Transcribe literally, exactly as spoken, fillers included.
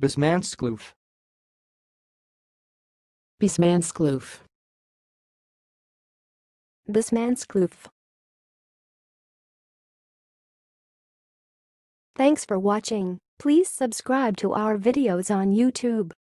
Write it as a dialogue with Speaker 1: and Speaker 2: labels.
Speaker 1: bosmanskloof.
Speaker 2: bosmanskloof.
Speaker 3: bosmanskloof. Thanks for watching. Please subscribe to our videos on YouTube.